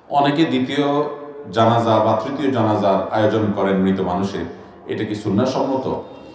অনেকে দ্বিতীয় জানাজা বা তৃতীয় জানাজার আয়োজন করেন মৃত মানুষের, এটা কি সুন্নাহসম্মত?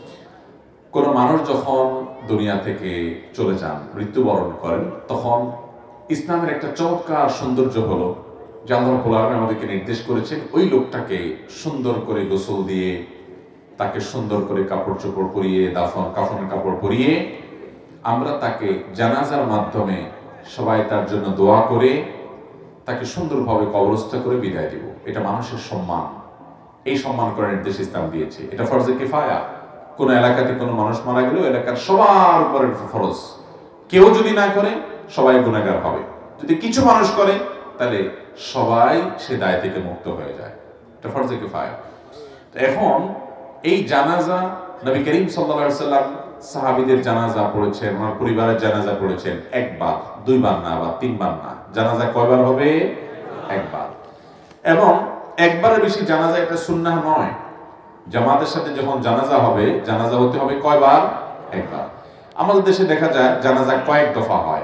কোনো মানুষ যখন দুনিয়া থেকে চলে যান, মৃত্যুবরণ করেন, তখন ইসলামের একটা চমৎকার সৌন্দর্য হলো যে আল্লাহ রাব্বুল আলামিন আমাদেরকে নির্দেশ করেছেন ওই লোকটাকে সুন্দর করে গোসল দিয়ে, তাকে সুন্দর করে কাপড় চোপড় পরিয়ে, কাফনের কাপড় পরিয়ে আমরা তাকে জানাজার মাধ্যমে সবাই তার জন্য দোয়া করে তাকে সুন্দরভাবে কবরস্থ করে বিদায় দিব। এটা মানুষের সম্মান, এই সম্মান করার নির্দেশ ইসলাম দিয়েছে। এটা ফরজে কিফায়া। কোনো এলাকাতে কোনো মানুষ মারা গেলেও এলাকার সবার উপরে ফরজ। কেউ যদি না করে সবাই গুনাহগার হবে। যদি কিছু মানুষ করে তাহলে সবাই সে দায় থেকে মুক্ত হয়ে যায়। এটা ফরজে কিফায়া। এখন এই জানাজা নবী করিম সাল্লাল্লাহু আলাইহি সাল্লাম সাহাবীদের জানাজা পড়েছেন, ওনার পরিবারের জানাজা পড়েছেন একবার, দুইবার না, বা তিনবার না। জানাজা কয়বার হবে? একবার। এবং একবারের বেশি জানাজা এটা সুন্নাহ নয়। জামাতের সাথে যখন জানাজা হবে, জানাজা হতে হবে কয়বার? একবার। আমাদের দেশে দেখা যায় জানাজা কয়েক দফা হয়।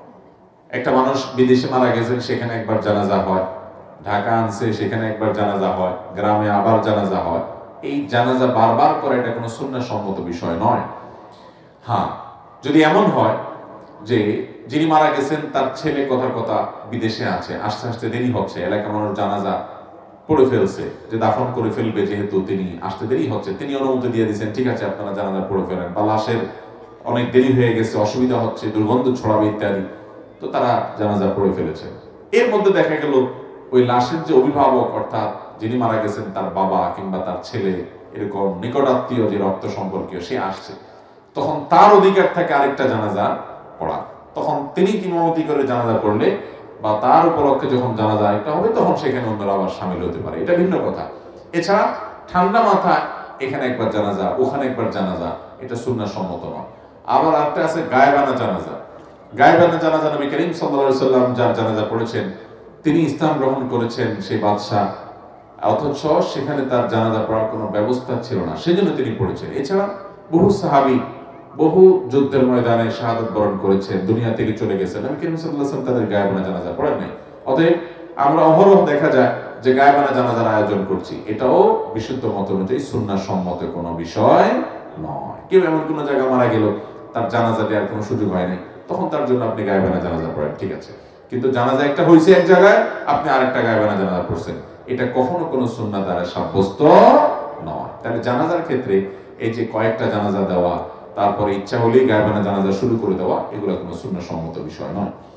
একটা মানুষ বিদেশে মারা গেছেন, সেখানে একবার জানাজা হয়। ঢাকা আনছে, সেখানে একবার জানাজা হয়। গ্রামে আবার জানাজা হয়। এই জানাজা বারবার করে এটা কোনো সুন্নাহসম্মত বিষয় নয়। হ্যাঁ, যদি এমন হয় যে যিনি মারা গেছেন তার ছেলে কথার কথা বিদেশে আছে, আস্তে আস্তে দেরি হচ্ছে, এলাকা মানুষ জানাজা পড়ে ফেলছে, যে দাফন করে ফেলবে, যেহেতু তিনি আসতে দেরি হচ্ছে, তিনি অনুমতি দিয়ে দিয়েছেন, ঠিক আছে আপনারা জানাজা পড়ে ফেলেন, বা লাশের অনেক দেরি হয়ে গেছে, অসুবিধা হচ্ছে, দুর্গন্ধ ছড়াবে ইত্যাদি, তো তারা জানাজা পড়ে ফেলেছে। এর মধ্যে দেখা গেল ওই লাশের যে অভিভাবক, অর্থাৎ যিনি মারা গেছেন তার বাবা কিংবা তার ছেলে, এরকম নিকটাত্মীয় যে রক্ত সম্পর্কীয়, সে আসছে, তখন তার অধিকার থাকে আরেকটা জানাজা পড়া। তখন তিনি ইমামতি করে জানাজা পড়লে বা তার উপলক্ষে যখন জানাজা একটা হবে, তখন সেখানে অন্যরা আবার সামিল হতে পারে, এটা ভিন্ন কথা। এছাড়া ঠান্ডা মাথা এখানে একবার জানাজা, ওখানে একবার জানাজা, এটা সুন্নাহসম্মত নয়। আবার একটা আছে গায়েবানা জানাজা। গায়েবানা জানাজা নবী করিম সাল্লাল্লাহু আলাইহি সাল্লাম যার জানাজা পড়েছেন, তিনি ইসলাম গ্রহণ করেছেন, সেই বাদশা, অথচ সেখানে তার জানাজা পড়ার কোনো ব্যবস্থা ছিল না, সেজন্য তিনি পড়েছেন। এছাড়া বহু সাহাবী বহু যুদ্ধের ময়দানে শাহাদাত বরণ করেছেন, দুনিয়া থেকে চলে গেছেন, নবী করিম সাল্লাল্লাহু আলাইহি ওয়াসাল্লাম তাদের গায়েবানা জানাজা পড়েন নাই। অতএব আমরা অহরহ দেখা যায় যে গায়েবানা জানাজার আয়োজন করছি, এটাও বিশুদ্ধ মত অনুযায়ী সুন্নাহসম্মত কোনো বিষয় নয়। কেউ এমন কোনো জায়গা মারা গেল, তার জানাজা দেওয়ার কোনো সুযোগ হয় নাই, তখন তার জন্য আপনি গায়েবানা জানাজা পড়েন, ঠিক আছে। কিন্তু জানাজা একটা হয়েছে এক জায়গায়, আপনি আরেকটা গায়েবানা জানাজা পড়ছেন, এটা কখনো কোনো সুন্নাহ দ্বারা সাব্যস্ত নয়। তাহলে জানাজার ক্ষেত্রে এই যে কয়েকটা জানাজা দেওয়া, তারপরে ইচ্ছা হলেই গায়েবানা জানাজা শুরু করে দেওয়া, এগুলো কোনো সুন্নাহসম্মত বিষয় নয়।